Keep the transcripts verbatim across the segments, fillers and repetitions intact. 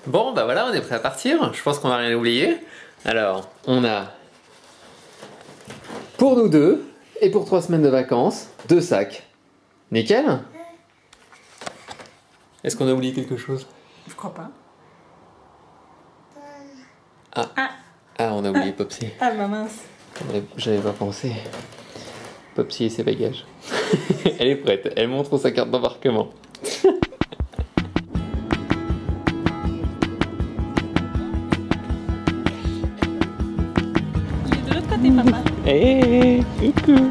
Bon, bah voilà, on est prêt à partir. Je pense qu'on n'a rien oublié. Alors, on a pour nous deux et pour trois semaines de vacances, deux sacs. Nickel. Est-ce qu'on a oublié quelque chose? Je crois pas. Ah, ah. ah on a oublié ah. Popsy. Ah bah mince. J'avais pas pensé. Popsy et ses bagages. Elle est prête, elle montre sa carte d'embarquement. Il est de l'autre côté, papa. Hé, hey, coucou.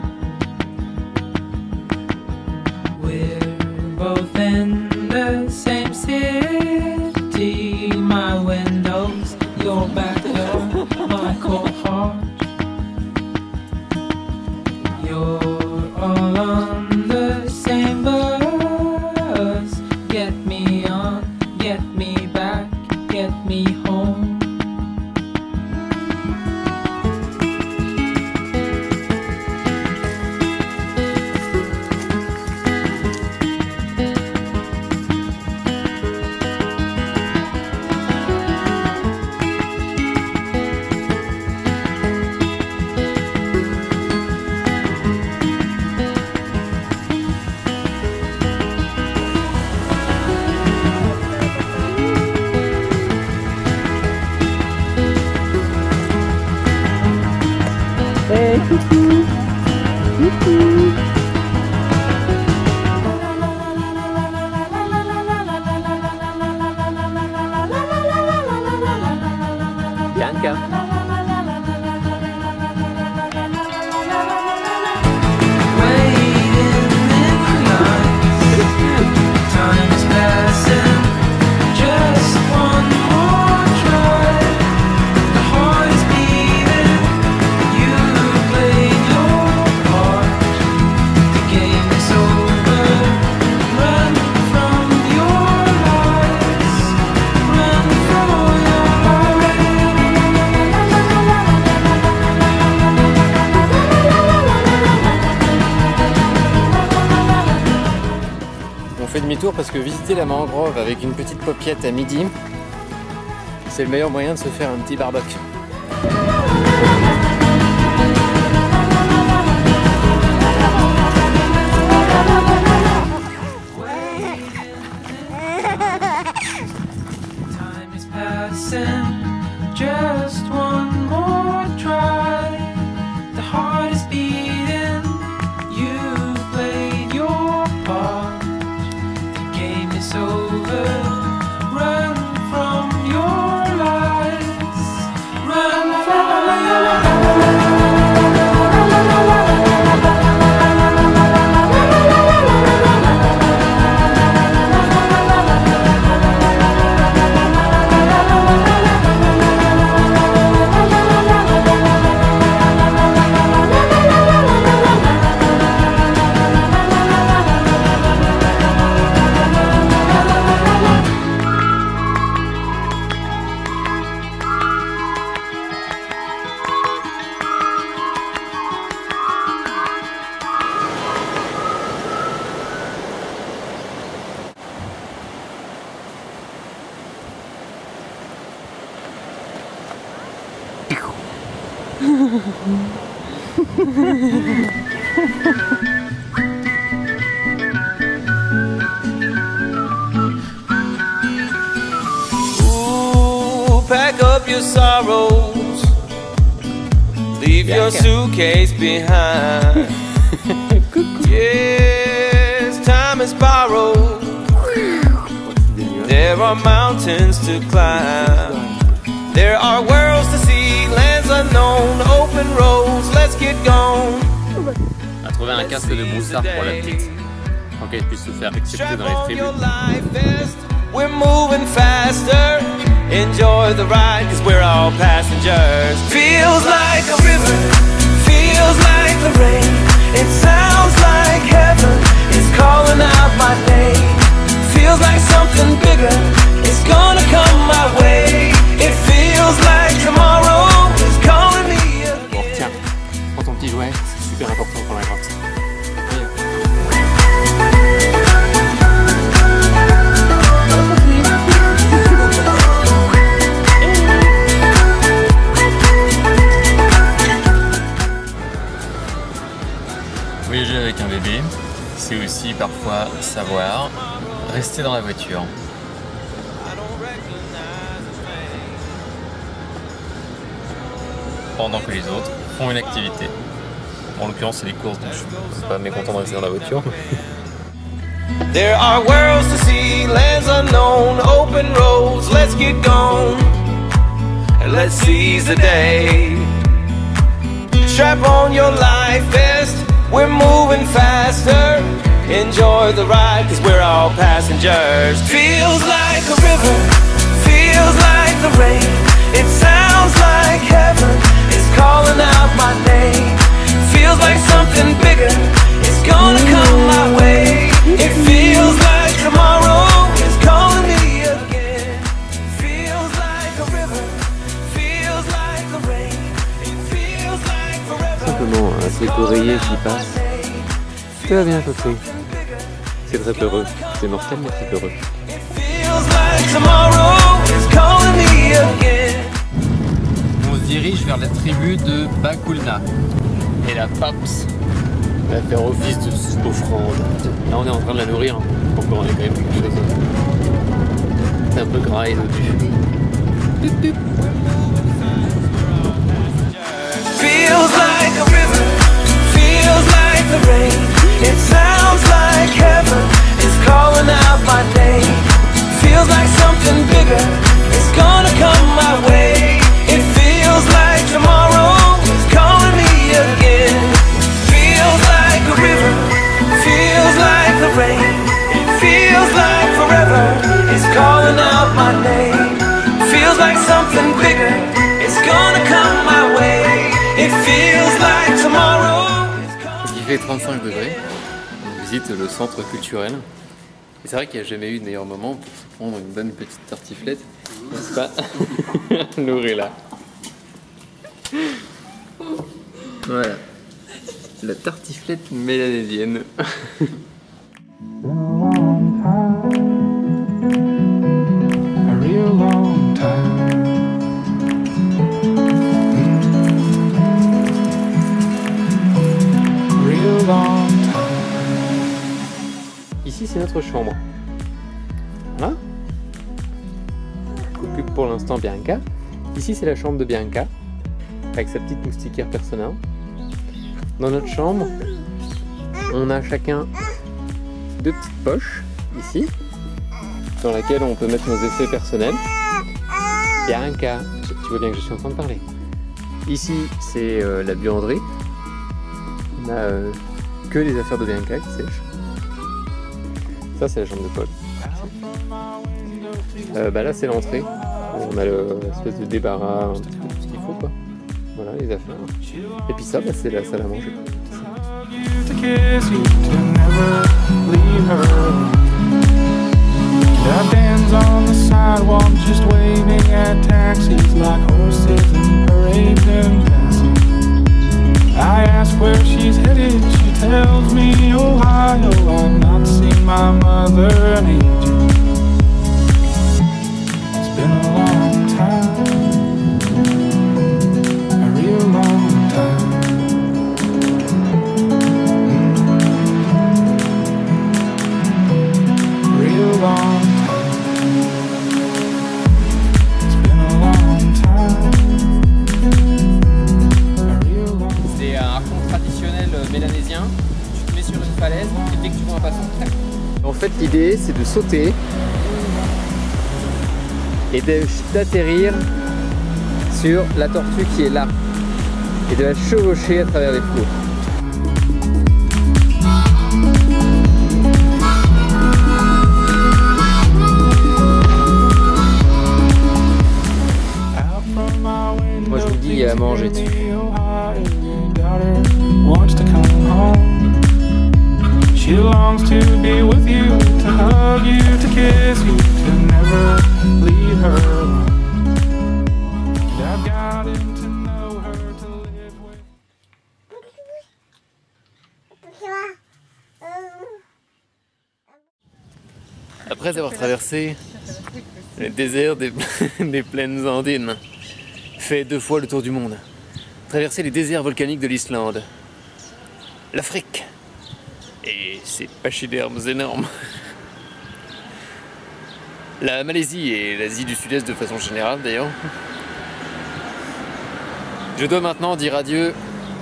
We're both in the same city. My windows, your back door, my cold heart. You're all on the same bus. Get me on, get me back, get me home. Hey, coucou. Coucou. Bianca. On fait demi-tour parce que visiter la mangrove avec une petite paupiette à midi, c'est le meilleur moyen de se faire un petit barbecue. Just one more try. The heart is beating. You played your part. The game is over. Run from your lies. Run from your lies. Ooh, pack up your sorrows, leave your suitcase behind. Yes, time is borrowed. There are mountains to climb. There are worlds to see, lands unknown, open roads, let's get gone. On a trouvé un casque de broussard pour la petite, pour qu'elle puisse se faire accepter dans les tribus. We're moving faster, enjoy the ride, cause we're all passengers. Feels like a river, feels like the rain. It sounds like heaven, it's calling out my name. Feels like something bigger, it's gonna come my way. It feels like tomorrow is calling me again. Bon, tiens, prends ton petit jouet, c'est super important pour la grotte. aussi parfois savoir rester dans la voiture. Pendant que les autres font une activité. En l'occurrence, c'est les courses, donc je suis pas mécontent de rester dans la voiture. There are worlds to see, lands unknown, open roads, let's get gone. And let's seize the day. Strap on your life vest, we're moving faster. Enjoy the ride, cause we're all passengers. Feels like a river, feels like the rain. It sounds like heaven is calling out my name. Feels like something bigger is gonna come my way. It feels like tomorrow is calling me again. Feels like a river, feels like the rain. It feels like forever. Simplement un truc oreiller qui passe. Tout va bien, Coco. C'est très peureux. C'est mortel, mais très peureux. It feels like tomorrow is calling me again. On se dirige vers la tribu de Bakulna. Et la Paps va faire office d'offrande. Là on est en train de la nourrir, encore on est quand même quelque chose. C'est un peu gras et dodu. Feels like a river, feels like the rain. It sounds like heaven is calling out my name. Feels like something bigger is gonna come my way. It feels like tomorrow is calling me again. Feels like a river, feels like the rain. It feels like forever is calling out my name. Feels like something bigger is gonna come my way. It feels like tomorrow is calling. Il fait trente-cinq degrés. On visite le centre culturel. Et c'est vrai qu'il n'y a jamais eu de meilleur moment pour se prendre une bonne petite tartiflette, n'est-ce pas? Lourd est là. Voilà. La tartiflette mélanésienne. Ici c'est notre chambre. Voilà. Occupe pour l'instant Bianca. Ici c'est la chambre de Bianca, avec sa petite moustiquaire personnelle. Dans notre chambre, on a chacun deux petites poches, ici, dans laquelle on peut mettre nos effets personnels. Bianca, tu vois bien que je suis en train de parler. Ici, c'est euh, la buanderie. On a euh, que les affaires de Bianca qui sèchent. Ça, c'est la chambre de Paul. Euh, bah là, c'est l'entrée. On a l'espèce de débarras, un petit peu tout ce qu'il faut, quoi. Voilà les affaires. Et puis ça, bah, c'est la salle à manger. I ask where she's headed, she tells me Ohio. I've not seen my mother in ages. It's been a long time, a real long time. Mm. Real long time. It's been a long time. C'est un raconte traditionnel mélanésien. Tu te mets sur une falaise et dès que tu vois un passant, tac. En fait, l'idée c'est de sauter et d'atterrir sur la tortue qui est là et de la chevaucher à travers les flots. Moi je vous dis, il y a à manger dessus. Wants to come home. She longs to be with you, to hug you, to kiss you, to never leave her alone. And I've gotten to know her, to live with. Après avoir traversé le désert des, des plaines andines, fait deux fois le tour du monde, traversé les déserts volcaniques de l'Islande, l'Afrique et ces pachydermes énormes. La Malaisie et l'Asie du Sud-Est de façon générale d'ailleurs. Je dois maintenant dire adieu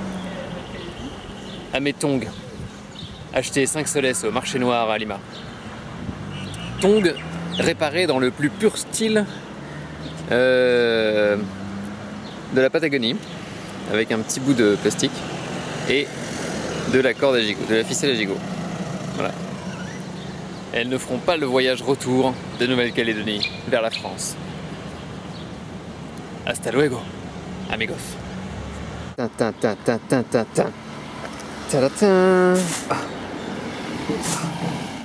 à mes tongs, achetés cinq soles au marché noir à Lima. Tongs réparés dans le plus pur style euh, de la Patagonie, avec un petit bout de plastique et de la corde à gigot, de la ficelle à gigot. Voilà. Elles ne feront pas le voyage retour de Nouvelle-Calédonie vers la France. Hasta luego, amigos. Ta ta ta ta ta ta ta ta ta ta.